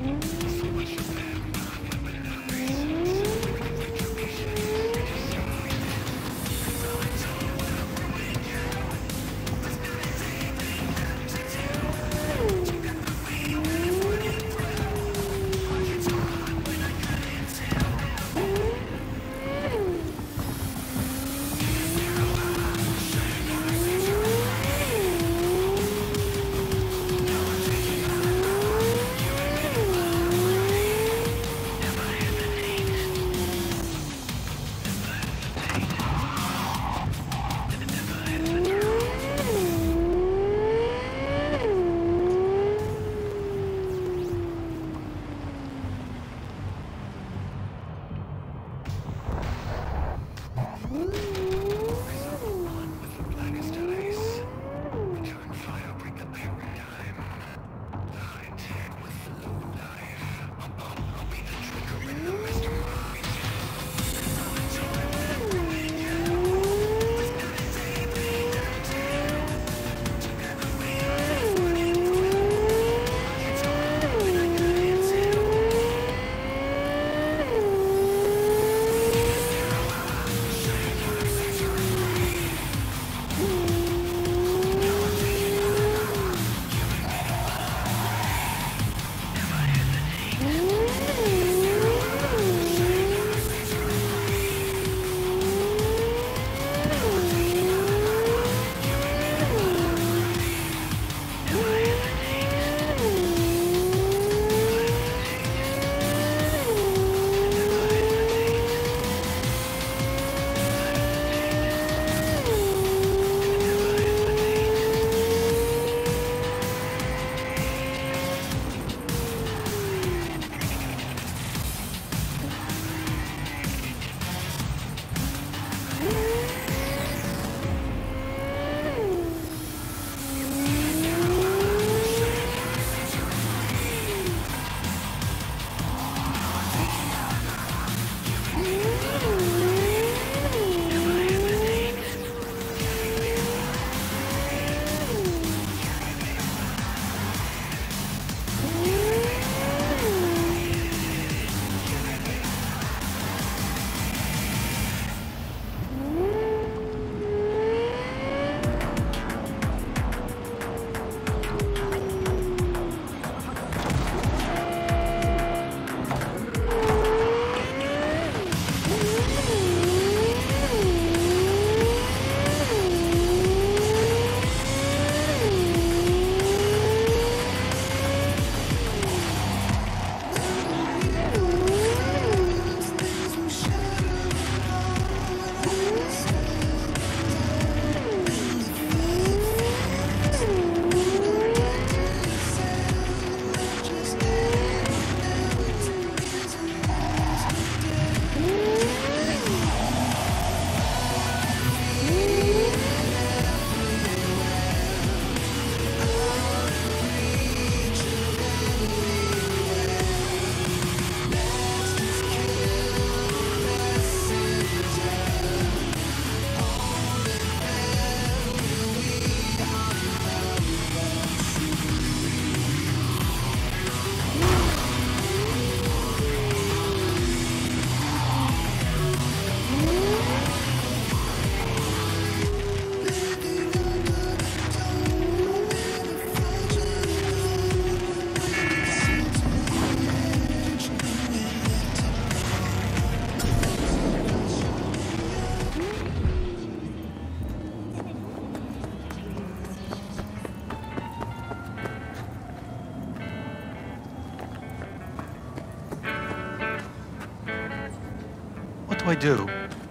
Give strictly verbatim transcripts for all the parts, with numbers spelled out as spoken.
do I do?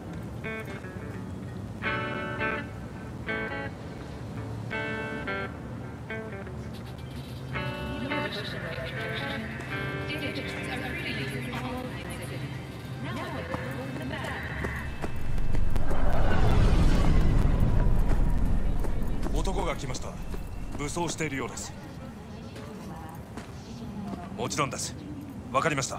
男が来ました。武装しているようです。もちろんです。わかりました。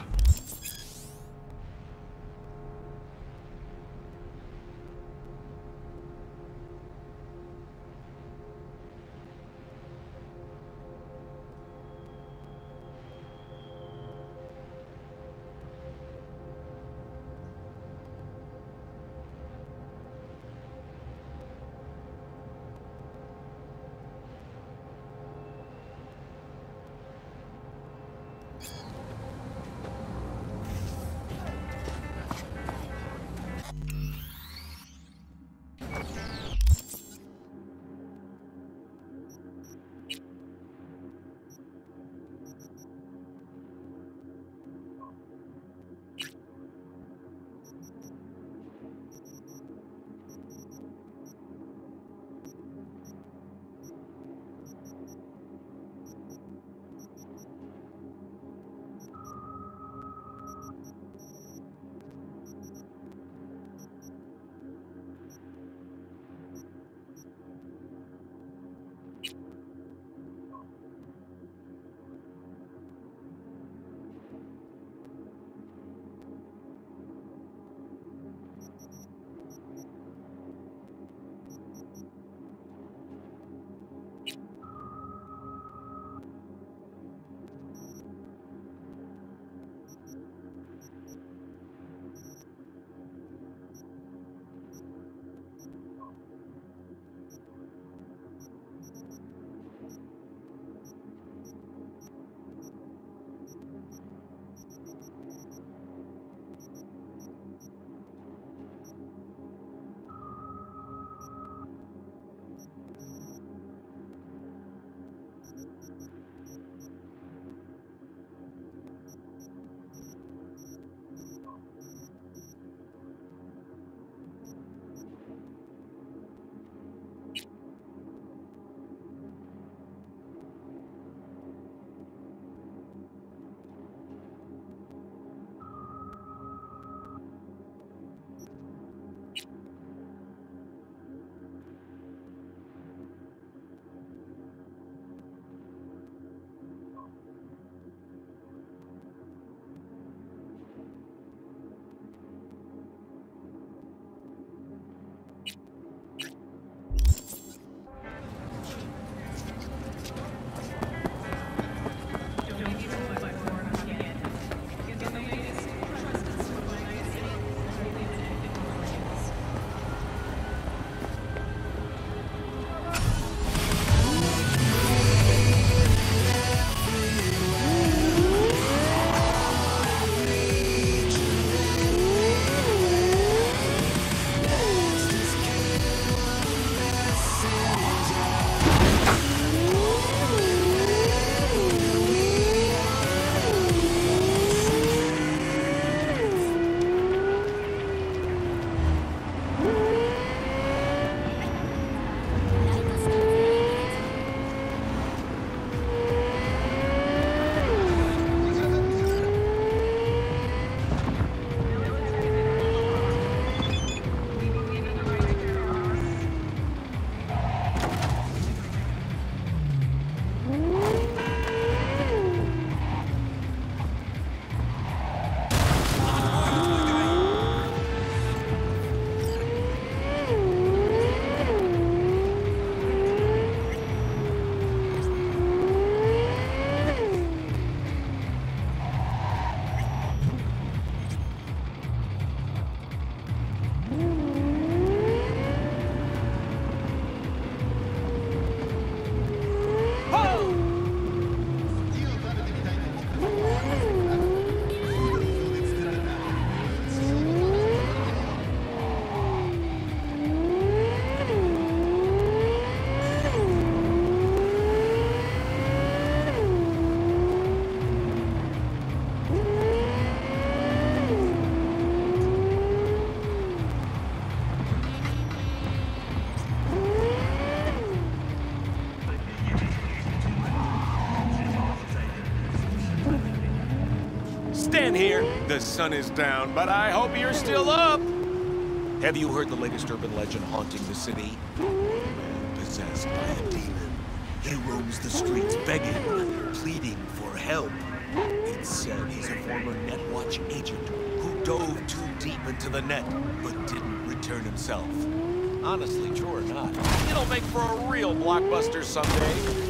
stand here. The sun is down, but I hope you're still up. Have you heard the latest urban legend haunting the city? A man possessed by a demon. He roams the streets begging, pleading for help. It's said he's a former Netwatch agent who dove too deep into the net, but didn't return himself. Honestly, true or not, it'll make for a real blockbuster someday.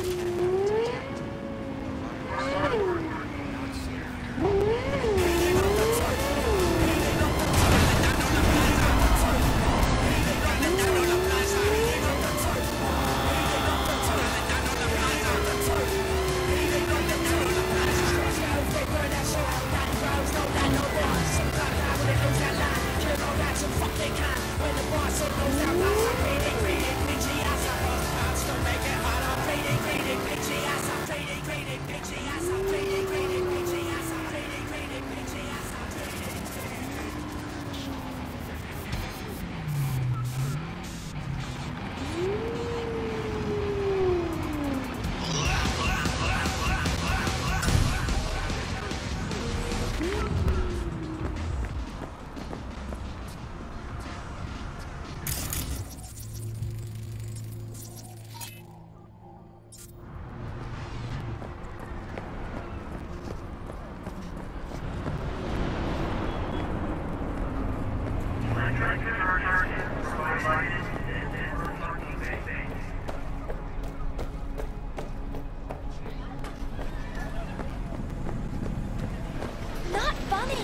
Not funny.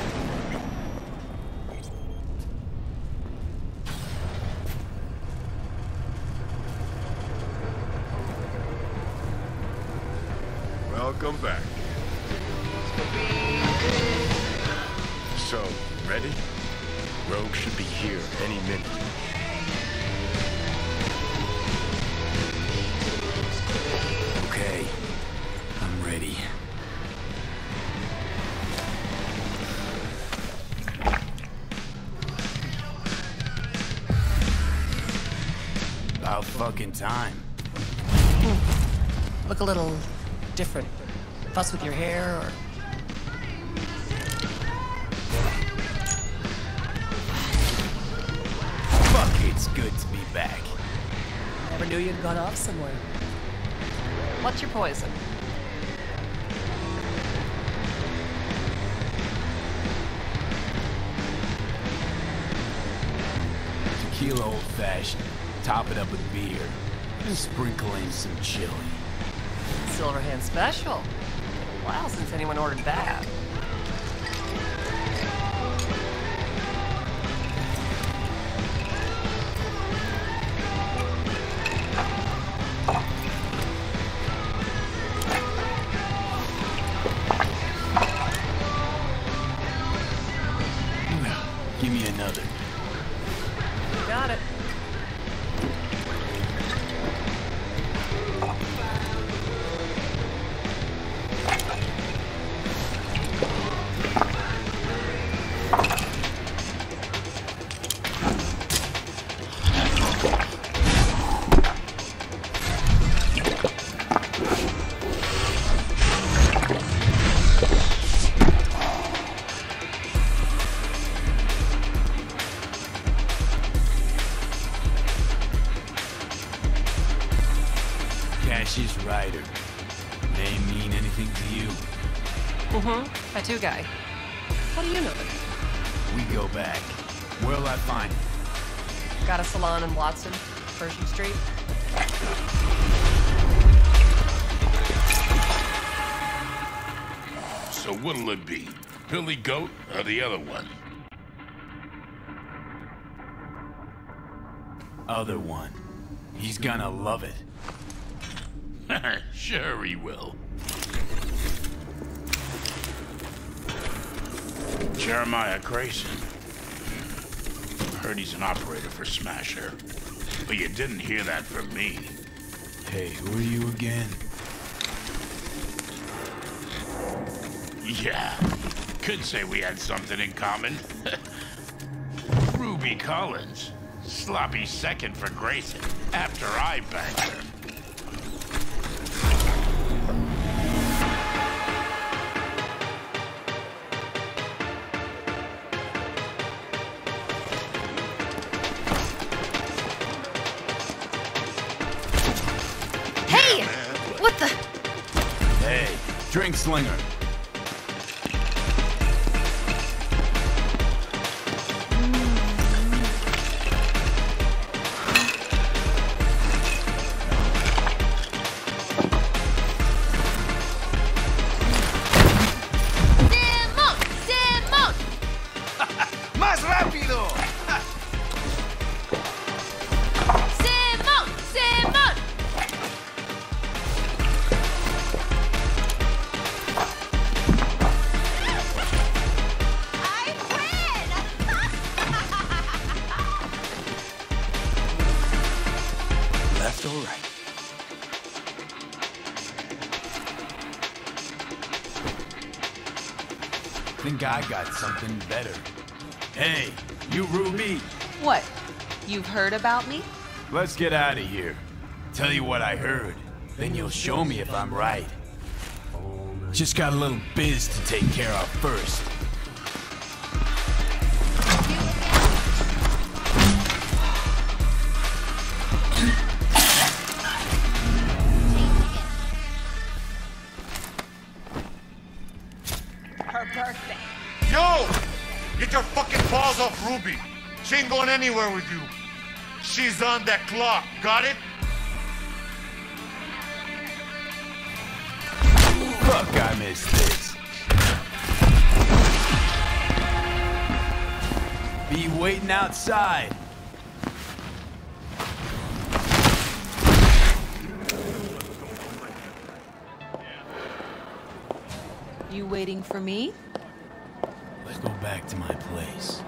Welcome back. So, ready? Rogue should be here any minute. Okay, I'm ready. About fucking time. Look a little different. Fuss with your hair, or... Fuck, it's good to be back. Never knew you'd gone off somewhere. What's your poison? Tequila old-fashioned. Top it up with beer. And sprinkle in some chili. Silverhand special. A while since anyone ordered that. Give me another. Got it. Cassius Ryder. Name mean anything to you? Mm-hmm. Tattoo guy. How do you know it? We go back. Where'll I find him? Got a salon in Watson, Pershing Street. So what'll it be? Billy Goat or the other one? Other one. He's gonna love it. Sure he will. Jeremiah Grayson. Heard he's an operator for Smasher. But you didn't hear that from me. Hey, who are you again? Yeah, could say we had something in common. Ruby Collins. Sloppy second for Grayson after I banged her. Frank Slinger. ¡Más rápido! ¡Simón! ¡Simón! ¡I win! Left or right? Think I got something better. Hey, you Ruby, What? You've heard about me? let's get out of here. Tell you what I heard, then you'll show me if I'm right. Just got a little biz to take care of first. Her birthday. Yo! Get your fucking balls off Ruby. She ain't going anywhere with you. She's on that clock. Got it? Fuck, I missed this. Be waiting outside. You waiting for me? Let's go back to my place.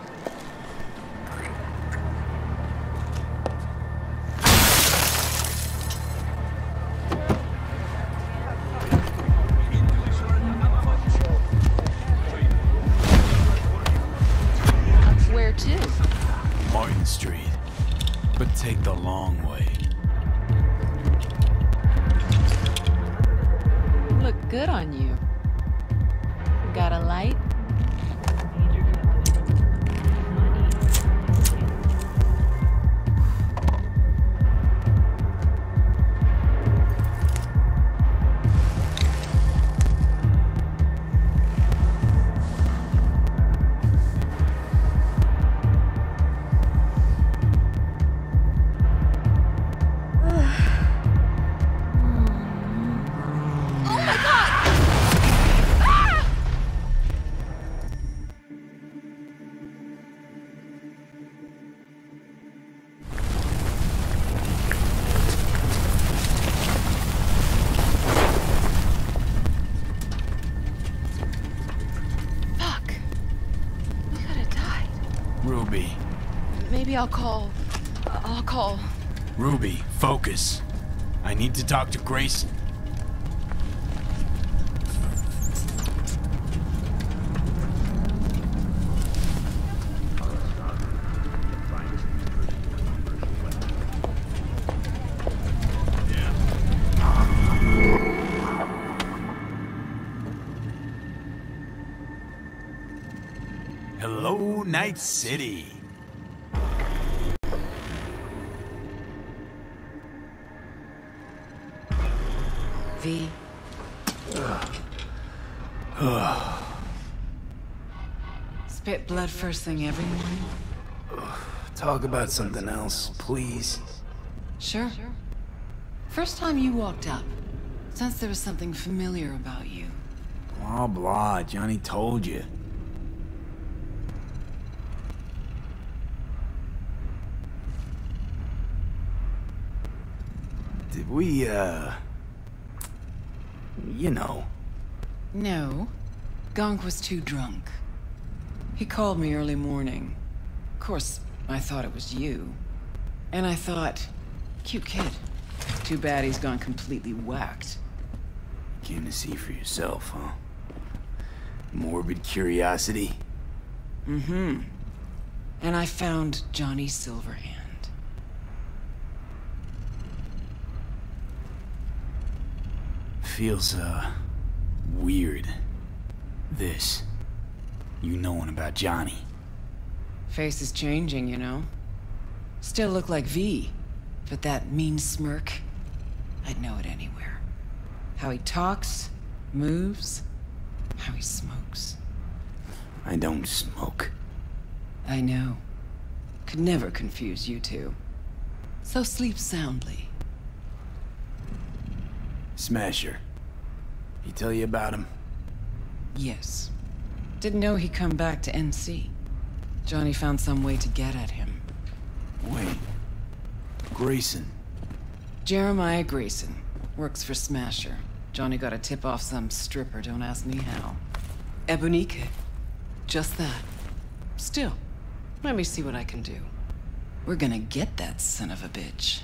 Where to? Martin Street. But take the long way. Look good on you. Got a light? Ruby. Maybe I'll call. I'll call. Ruby, focus. I need to talk to Grayson. Hello, Night City. V. Spit blood first thing every morning? Talk about something else, please. Sure. First time you walked up, sensed there was something familiar about you. Blah, blah. Johnny told you. Did we, uh... you know. No. Gonk was too drunk. He called me early morning. Of course, I thought it was you. And I thought, cute kid. Too bad he's gone completely whacked. Came to see for yourself, huh? Morbid curiosity? Mm-hmm. And I found Johnny Silverhand. Feels, uh, weird. This. You knowing about Johnny. Face is changing, you know? Still look like V, but that mean smirk, I'd know it anywhere. How he talks, Moves, how he smokes. I don't smoke. I know. Could never confuse you two. So sleep soundly. Smasher. He tell you about him? Yes. Didn't know he'd come back to N C. Johnny found some way to get at him. Wait. Grayson. Jeremiah Grayson. Works for Smasher. Johnny got a tip off some stripper, don't ask me how. Ebonique. Just that. Still, let me see what I can do. We're gonna get that son of a bitch.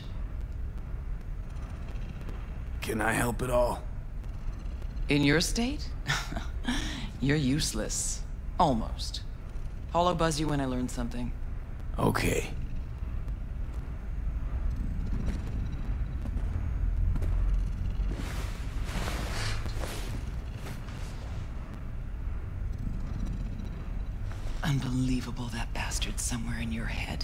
Can I help at all? In your state? You're useless. Almost. Hollow buzz you when I learn something. Okay. Unbelievable that bastard's somewhere in your head.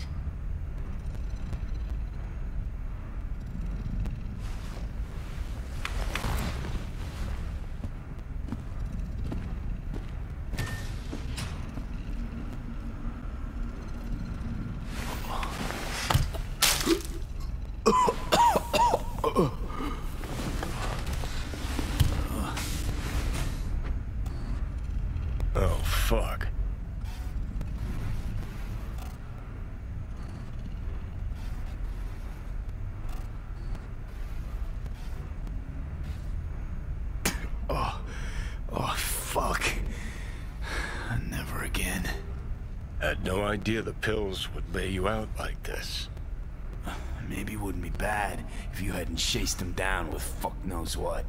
Oh, fuck. Oh, oh, fuck. Never again. Had no idea the pills would lay you out like this. Maybe it wouldn't be bad if you hadn't chased him down with fuck knows what.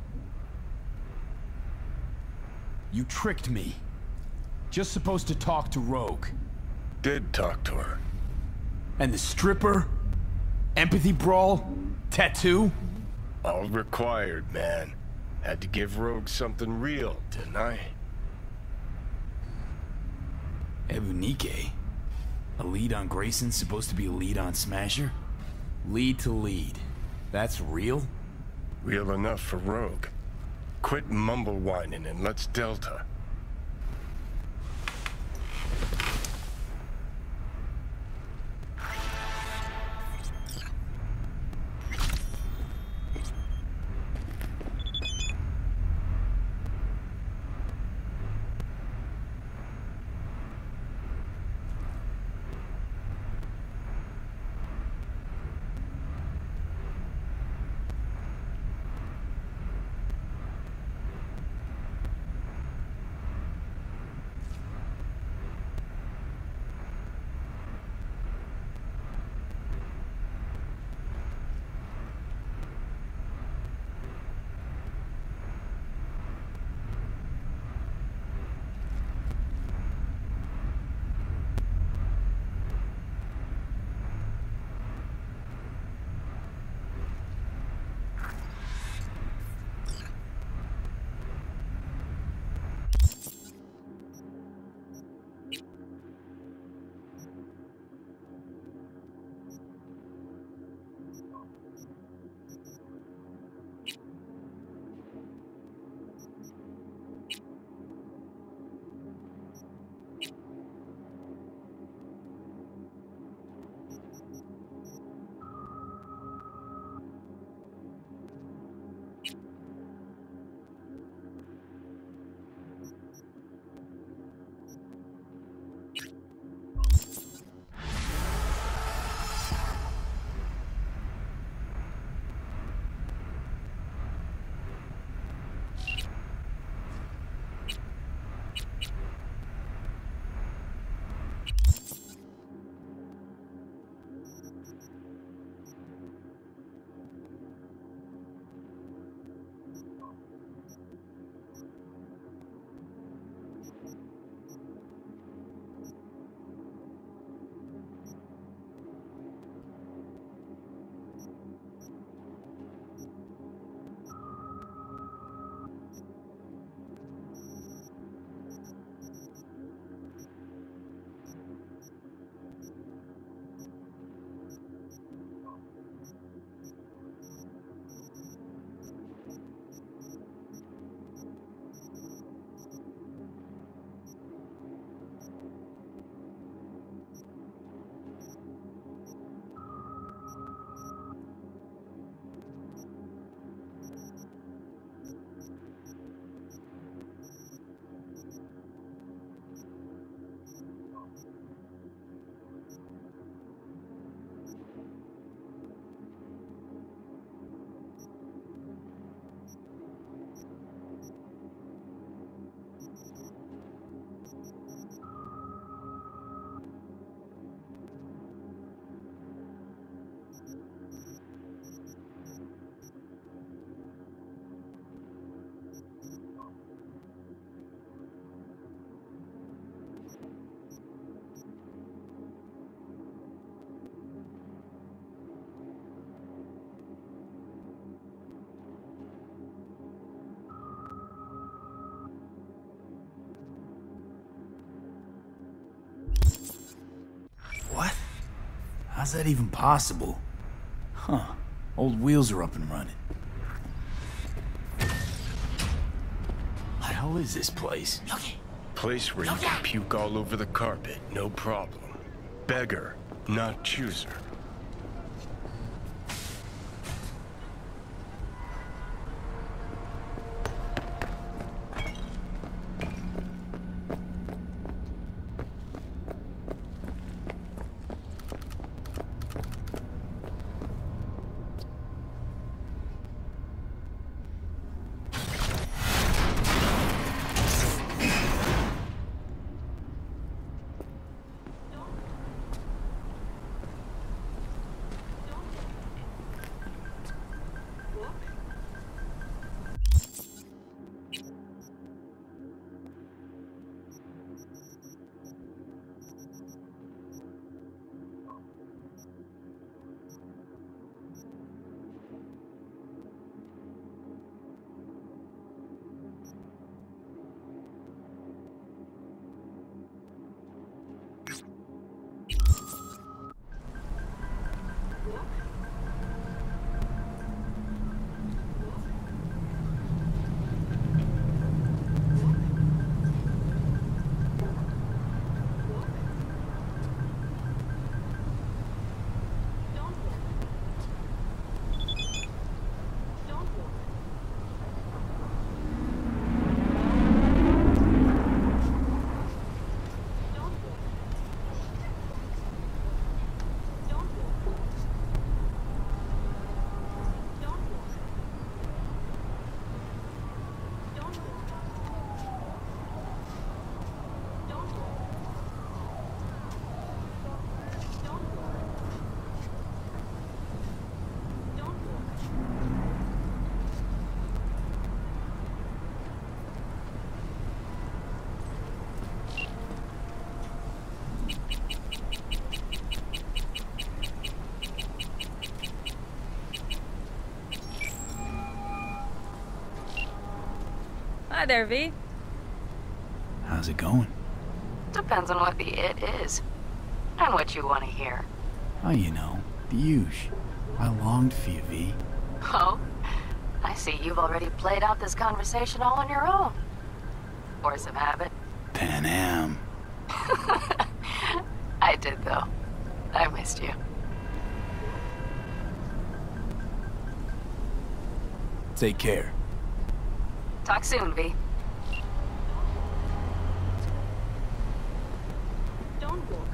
You tricked me. Just supposed to talk to Rogue. Did talk to her. And the stripper? Empathy brawl? Tattoo? All required, man. Had to give Rogue something real, didn't I? Ebonique? A lead on Grayson's supposed to be a lead on Smasher? Lead to lead. That's real? Real enough for Rogue. Quit mumble whining and let's Delta. How's that even possible? Huh. Old wheels are up and running. What the hell is this place? Place where you can puke all over the carpet, no problem. Beggar, not chooser. Hi there, V. How's it going? Depends on what the it is. And what you want to hear. Oh, you know, the usual. I longed for you, V. Oh? I see you've already played out this conversation all on your own. Force of habit. Pan Am. I did, though. I missed you. Take care. Talk soon, V. Don't walk.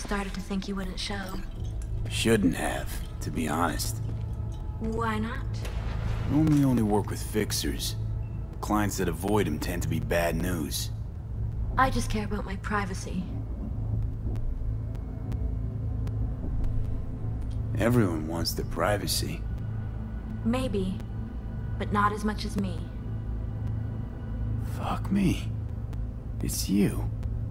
started to think you wouldn't show. Shouldn't have, to be honest. Why not? Normally only work with fixers. Clients that avoid him tend to be bad news. I just care about my privacy. Everyone wants their privacy. Maybe, but not as much as me. Fuck me. It's you.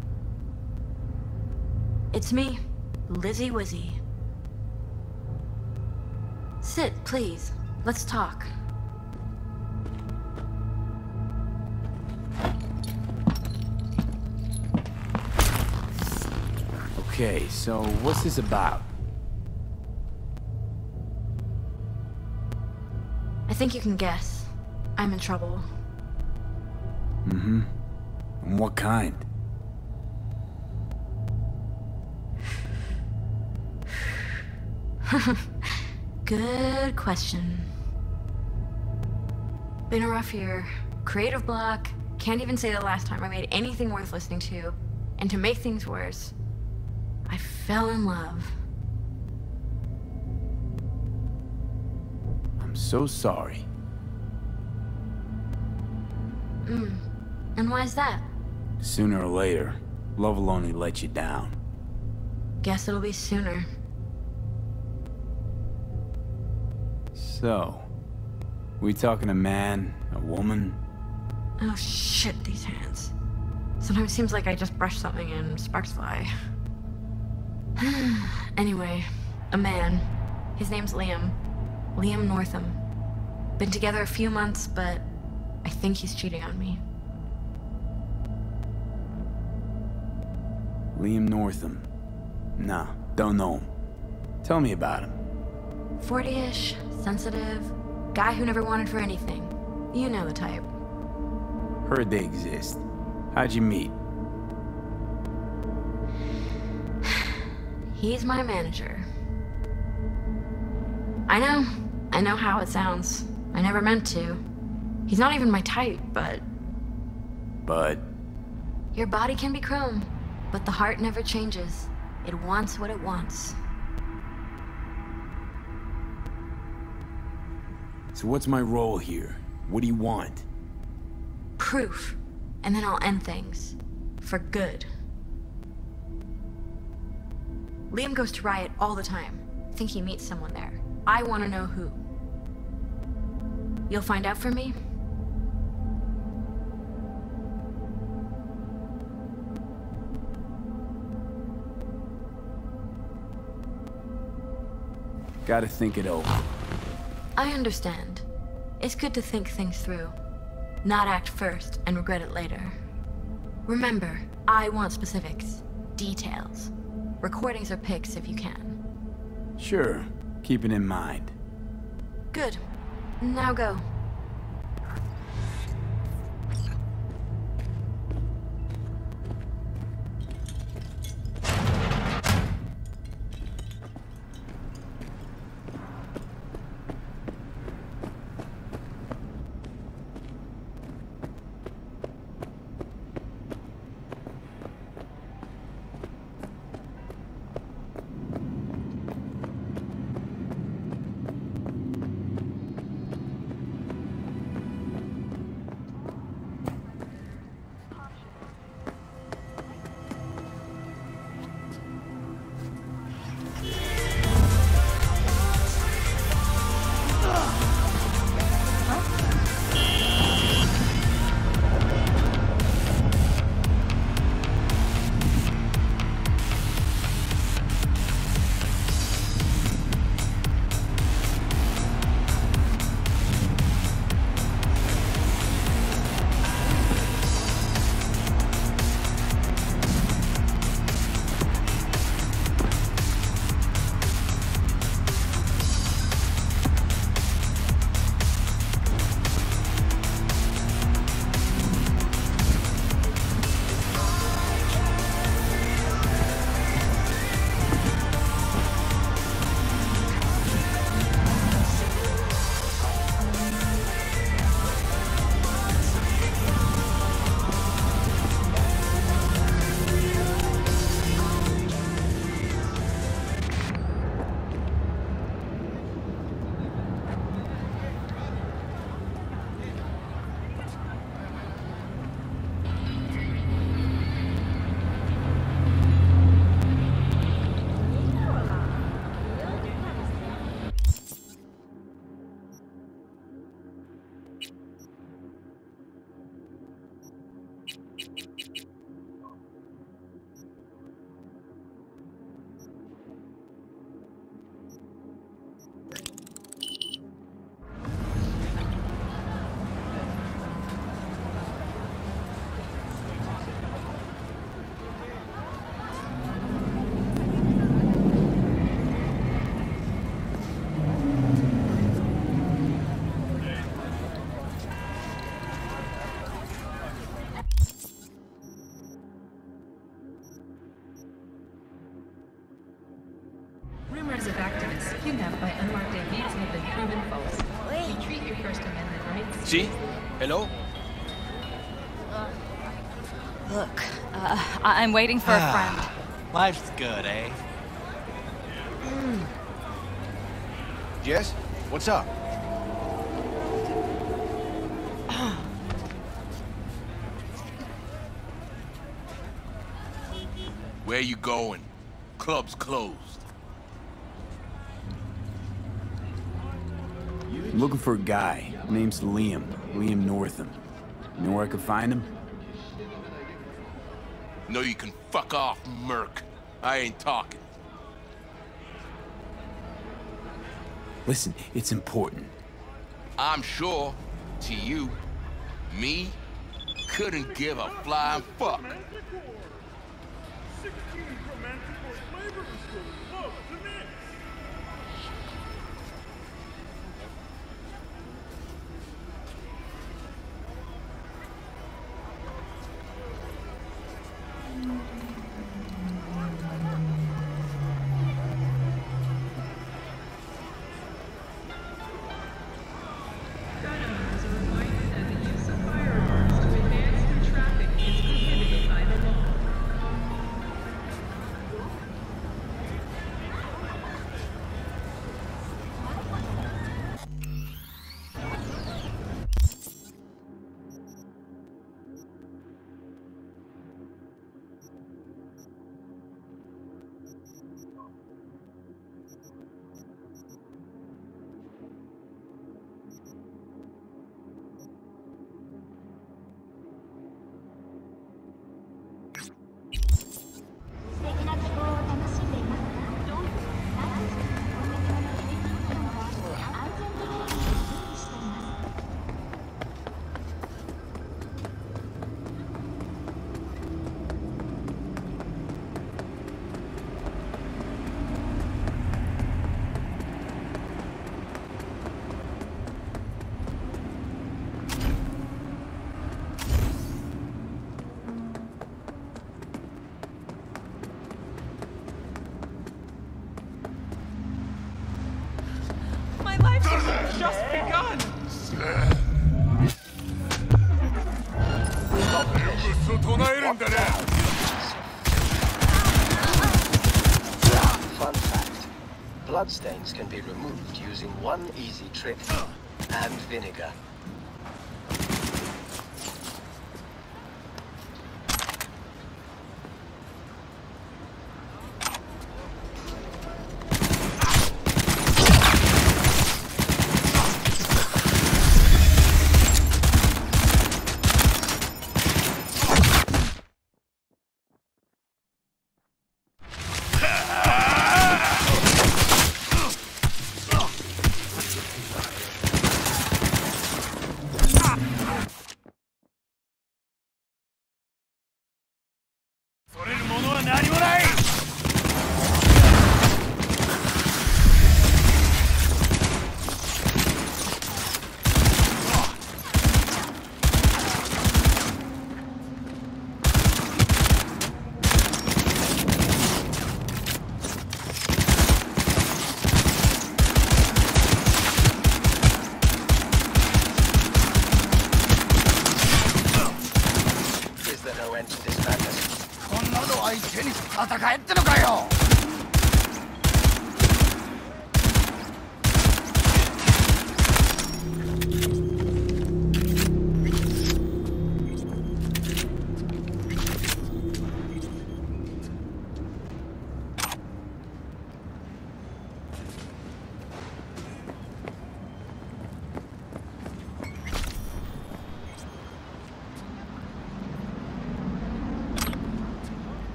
It's me, Lizzie Wizzy. Sit, please. Let's talk. Okay, so what's this about? I think you can guess. I'm in trouble. Mm-hmm. And what kind? Good question. Been a rough year. Creative block. Can't even say the last time I made anything worth listening to. And to make things worse, I fell in love. I'm so sorry. Mm. And why's that? Sooner or later, love will only let you down. Guess it'll be sooner. So, we talking a man, a woman? Oh shit, these hands. Sometimes it seems like I just brush something and sparks fly. Anyway, a man. His name's Liam. Liam Northam. Been together a few months, but I think he's cheating on me. Liam Northam. Nah, don't know him. Tell me about him. forty-ish, sensitive, guy who never wanted for anything. You know the type. Heard they exist. How'd you meet? He's my manager. I know. I know how it sounds. I never meant to. He's not even my type, but... But... Your body can be chrome, but the heart never changes. It wants what it wants. So what's my role here? What do you want? Proof. And then I'll end things. For good. Liam goes to Riot all the time. Think he meets someone there. I want to know who. You'll find out for me? Gotta think it over. I understand. It's good to think things through. Not act first and regret it later. Remember, I want specifics. Details. Recordings or pics if you can. Sure. Keep it in mind. Good. Now go. kidnapped by unmarked A Vs have been proven false. We treat your First Amendment rights. See? Hello? Look, uh, I- I'm waiting for a friend. Life's good, eh? Mm. Jess? What's up? Where you going? Club's closed. I'm looking for a guy. Name's Liam. Liam Northam. You know where I can find him? No, you can fuck off, Merc. I ain't talking. Listen, it's important. I'm sure, to you, me, couldn't give a flying fuck. Just begun! Fun fact, bloodstains can be removed using one easy trick, and vinegar.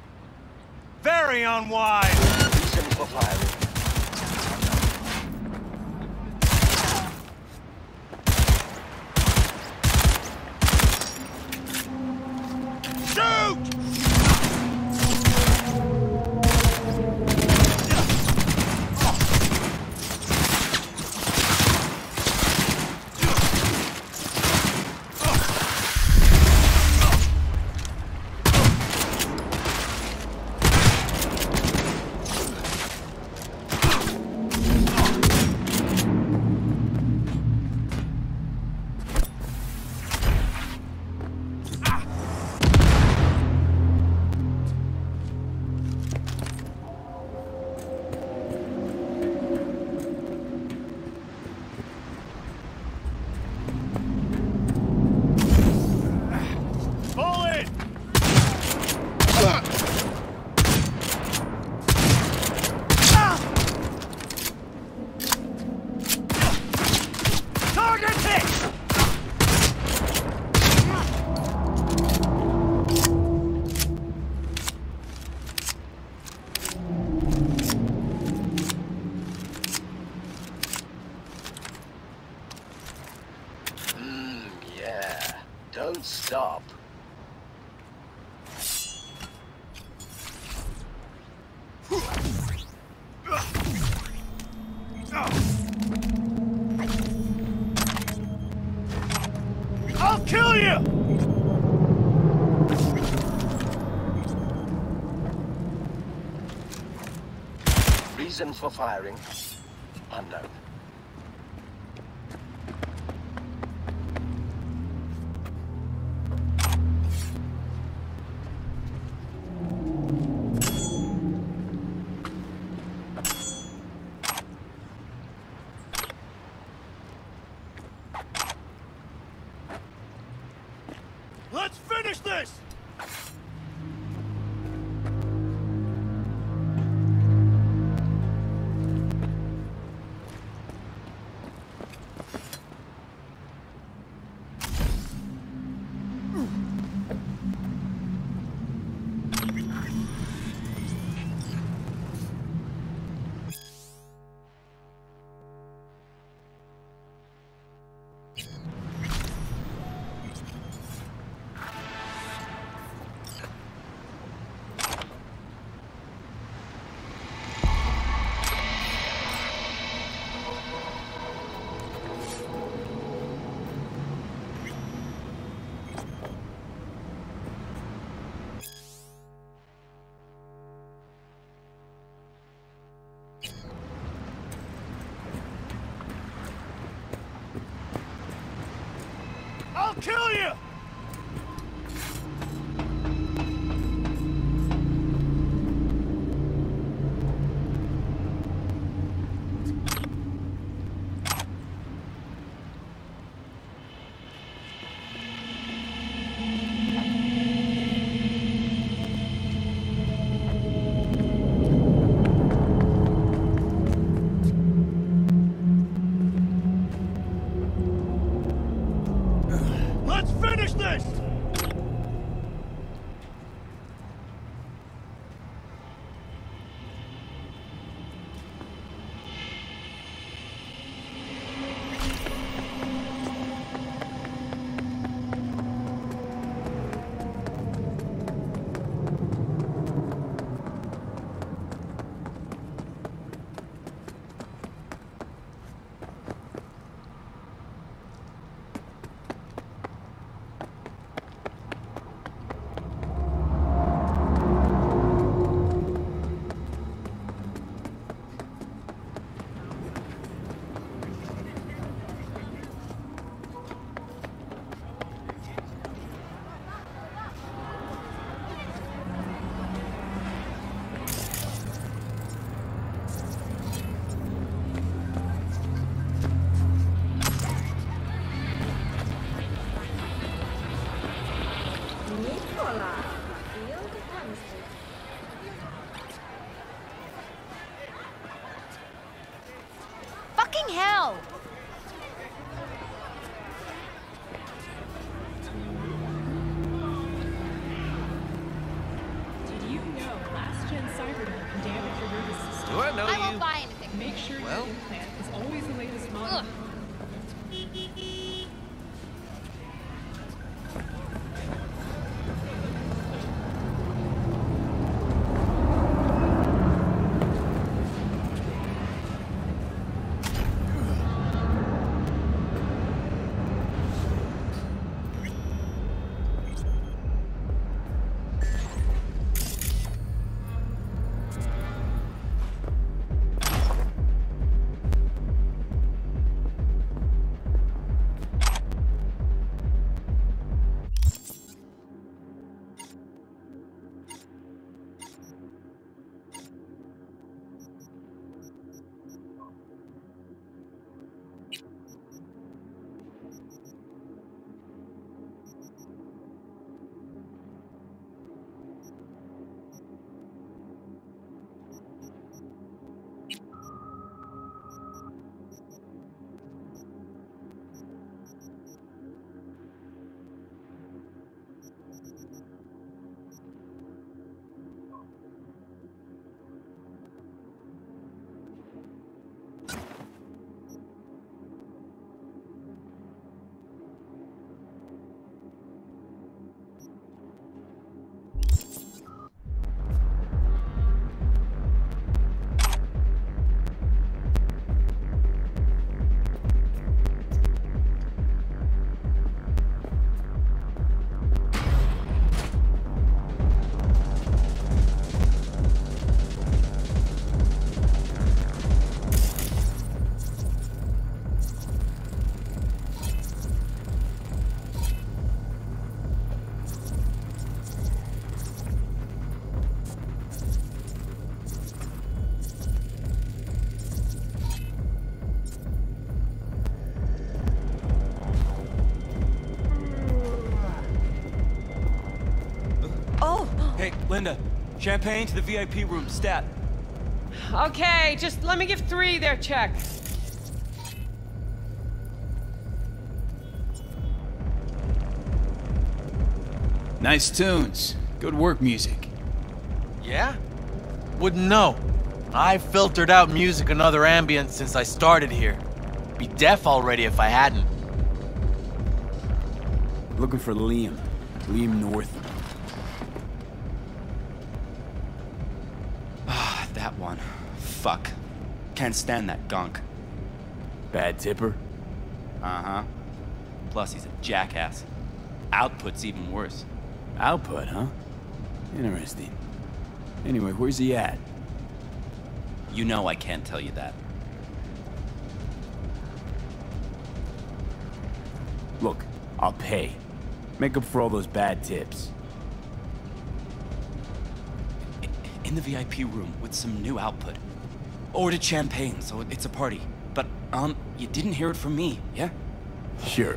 Very unwise! Simplify. Don't stop. I'll kill you! Reason for firing? Unknown. Let's finish this! I'll kill you! Let's finish this! Fucking hell! Did you know last-gen Cybermen can damage your nervous system? Do I know I you? won't buy anything. Make sure Well. your implant is always the latest model. Ugh. Hey, Linda. Champagne to the V I P room, stat. Okay, just let me give three their check. Nice tunes. Good work, music. Yeah? Wouldn't know. I've filtered out music and other ambience since I started here. Be deaf already if I hadn't. Looking for Liam. Liam North. Ah, that one. Fuck. Can't stand that gunk. Bad tipper? Uh-huh. Plus, he's a jackass. Output's even worse. Output, huh? Interesting. Anyway, where's he at? You know I can't tell you that. Look, I'll pay. Make up for all those bad tips. In the V I P room with some new output. Ordered champagne, so it's a party. But, um, you didn't hear it from me, yeah? Sure.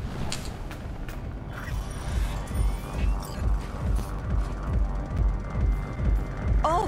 Oh!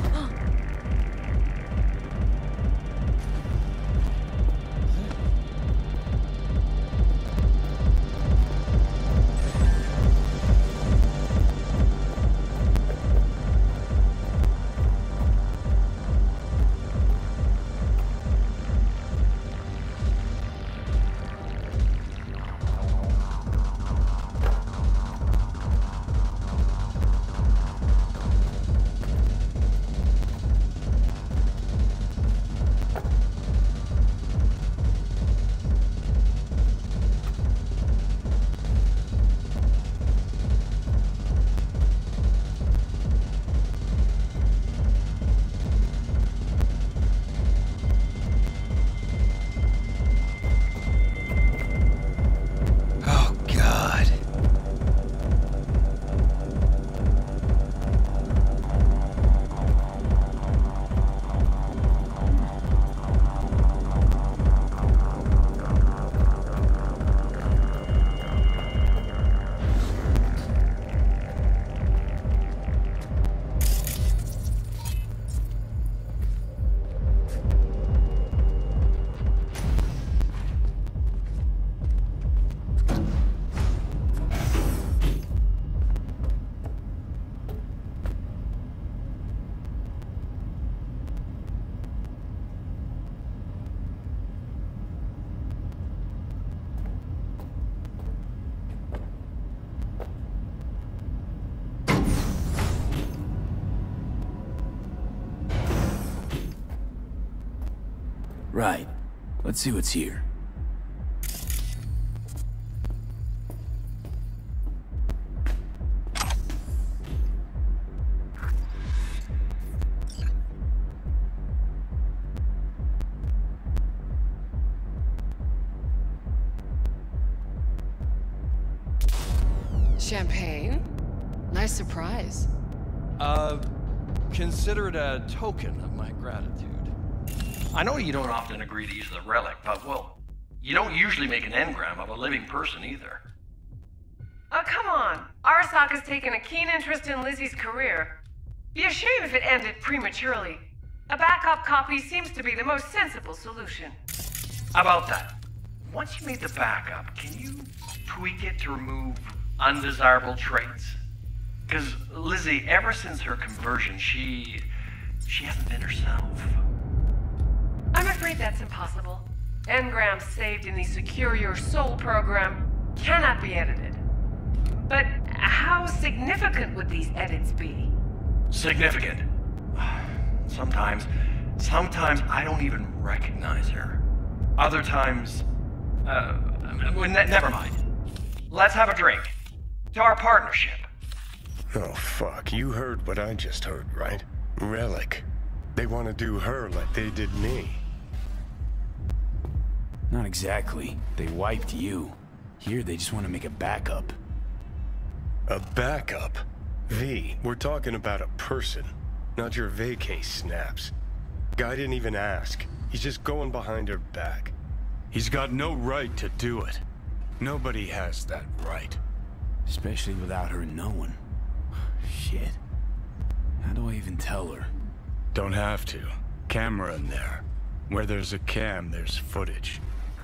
Right. Let's see what's here. Champagne? Nice surprise. Uh, consider it a token of my gratitude. I know you don't often agree to use the relic, but, well, you don't usually make an engram of a living person either. Oh, come on. Arasaka has taken a keen interest in Lizzie's career. Be a shame if it ended prematurely. A backup copy seems to be the most sensible solution. How about that? Once you made the backup, can you tweak it to remove undesirable traits? Because Lizzie, ever since her conversion, she... she hasn't been herself. I'm afraid that's impossible. Engrams saved in the Secure Your Soul program cannot be edited. But how significant would these edits be? Significant. Sometimes, sometimes I don't even recognize her. Other times, uh, ne never mind. Let's have a drink. To our partnership. Oh, fuck. You heard what I just heard, right? Relic. They want to do her like they did me. Not exactly. They wiped you. Here, they just want to make a backup. A backup? V, we're talking about a person, not your vacay snaps. Guy didn't even ask. He's just going behind her back. He's got no right to do it. Nobody has that right. Especially without her knowing. Shit. How do I even tell her? Don't have to. Camera in there. Where there's a cam, there's footage.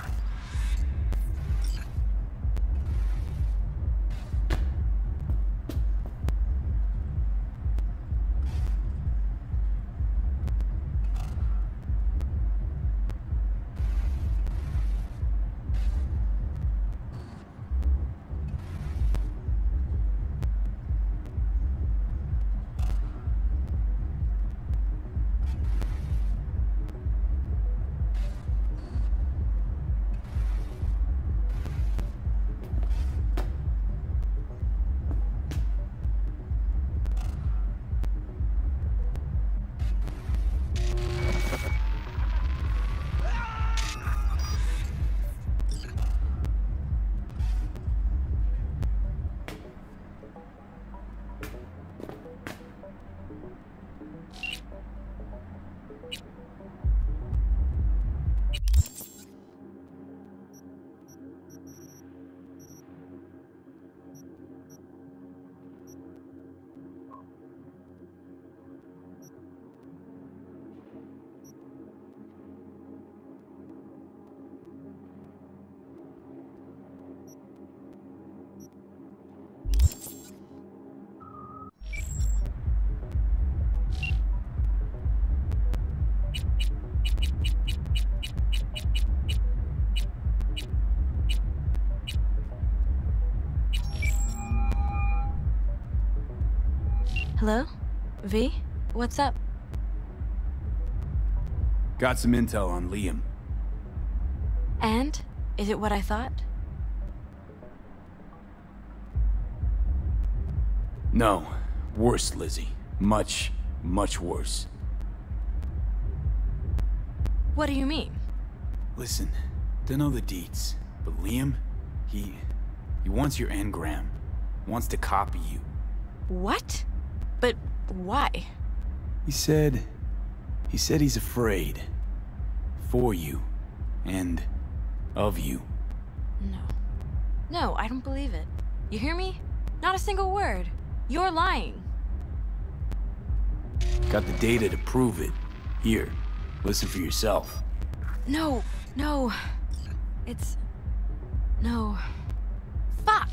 Hello? V? What's up? Got some intel on Liam. And? Is it what I thought? No. Worse, Lizzie. Much, much worse. What do you mean? Listen, don't know the deets, but Liam, he... he wants your engram. Wants to copy you. What? But why? He said... he said he's afraid. For you. And... of you. No. No, I don't believe it. You hear me? Not a single word. You're lying. Got the data to prove it. Here, listen for yourself. No, no. It's... no. Fuck!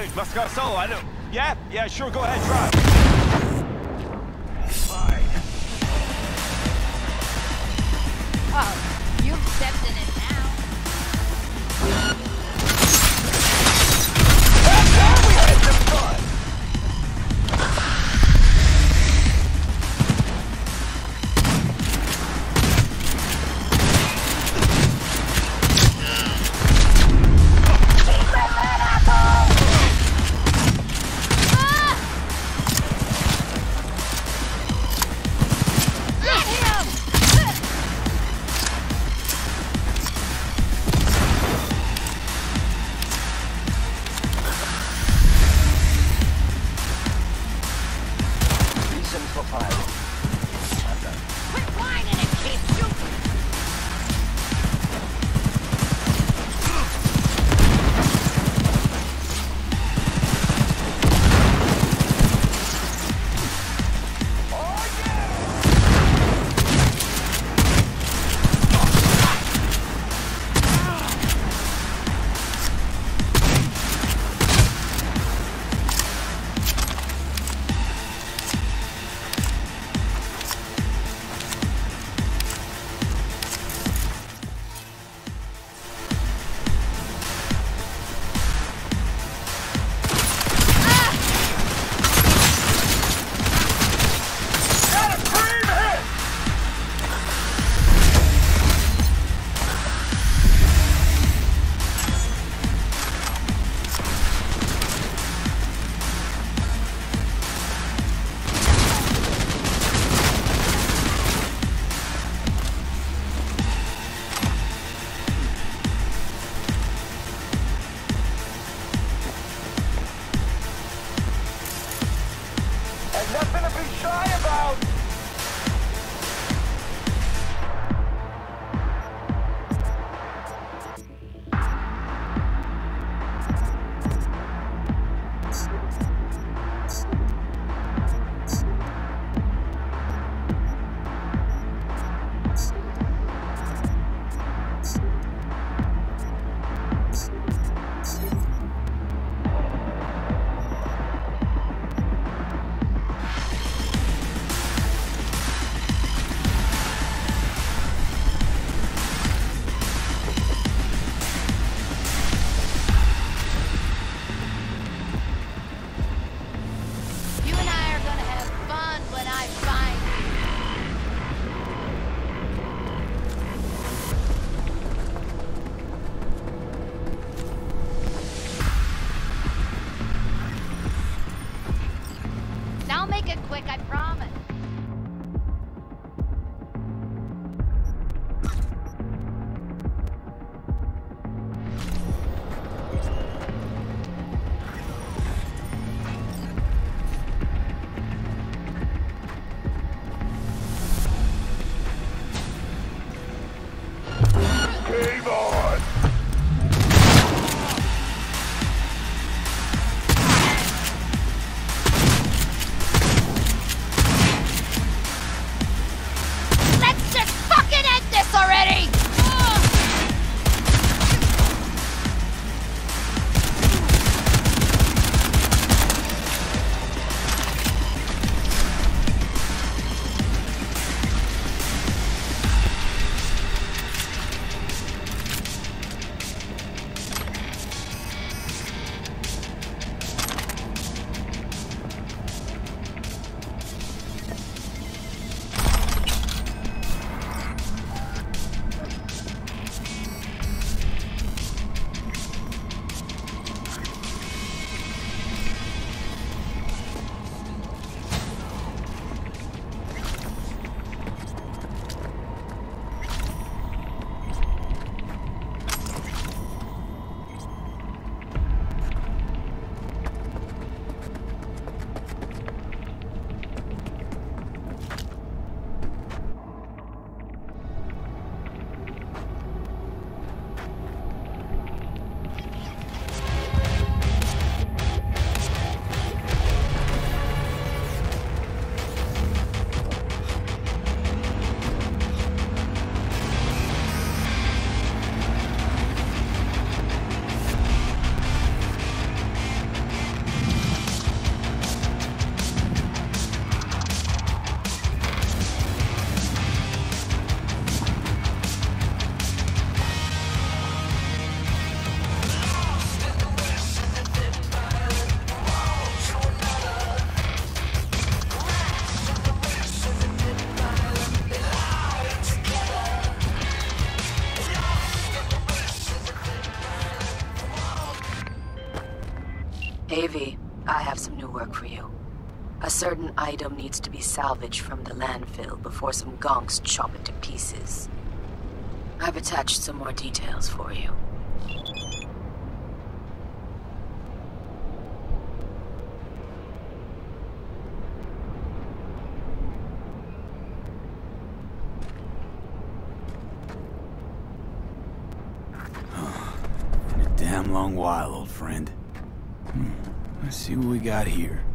Hey, Master Solo, I don't... Yeah? Yeah, sure, go ahead, try. Fine. Oh, you've stepped in it now. That's how we had some fun! A V, I have some new work for you. A certain item needs to be salvaged from the landfill before some gonks chop it to pieces. I've attached some more details for you. Been a damn long while, old friend. Hmm. Let's see what we got here.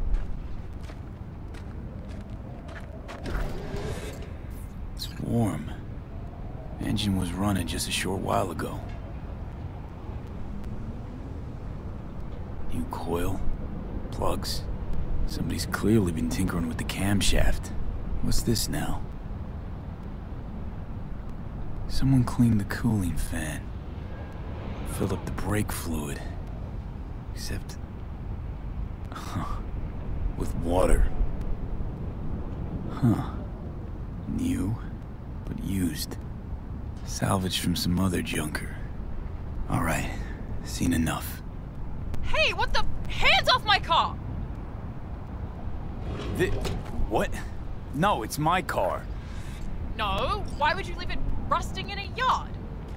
It's warm. Engine was running just a short while ago. New coil, plugs. Somebody's clearly been tinkering with the camshaft. What's this now? Someone cleaned the cooling fan. Filled up the brake fluid. Except... Huh. With water. Huh. New, but used. Salvaged from some other junker. Alright, seen enough. Hey, what the? Hands off my car! Th- what? No, it's my car. No, why would you leave it rusting in a yard?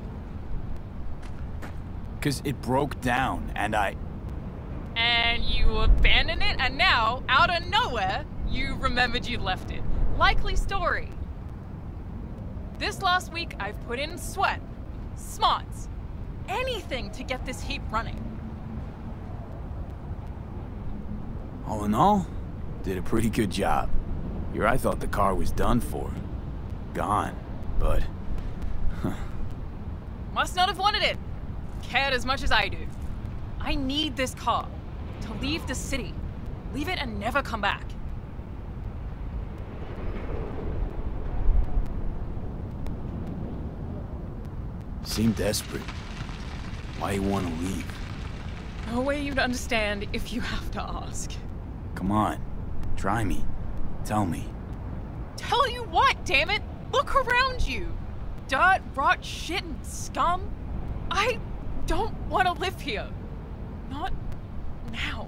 Cause it broke down, and I... And you abandoned it, and now, out of nowhere, you remembered you left it. Likely story. This last week, I've put in sweat, smarts, anything to get this heap running. All in all, did a pretty good job. Here I thought the car was done for. Gone, but... Huh. Must not have wanted it. Cared as much as I do. I need this car to leave the city. Leave it and never come back. Seem desperate. Why you want to leave? No way you'd understand if you have to ask. Come on, try me. Tell me. Tell you what, damn it! Look around you! Dirt, rot, shit, and scum. I don't want to live here. Not now.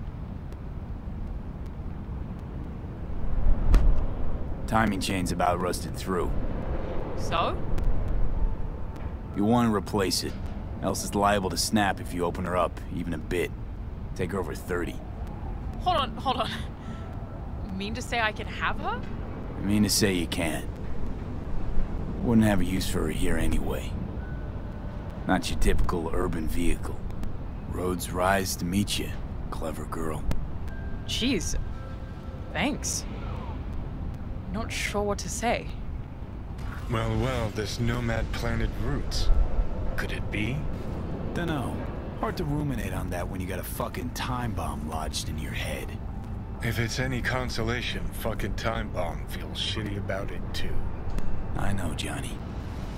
Timing chain's about rusted through. So? You want to replace it, else it's liable to snap if you open her up, even a bit. Take her over thirty. Hold on, hold on. You mean to say I can have her? I mean to say you can. Wouldn't have a use for her here anyway. Not your typical urban vehicle. Roads rise to meet you, clever girl. Jeez. Thanks. Not sure what to say. Well, well, this nomad planet roots. Could it be? Dunno. Hard to ruminate on that when you got a fucking time bomb lodged in your head. If it's any consolation, fucking time bomb feels shitty about it too. I know, Johnny.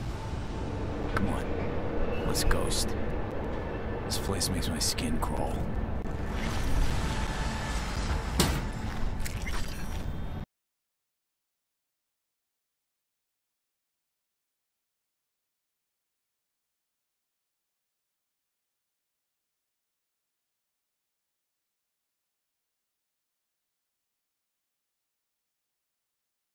Come on. Let's ghost. This place makes my skin crawl.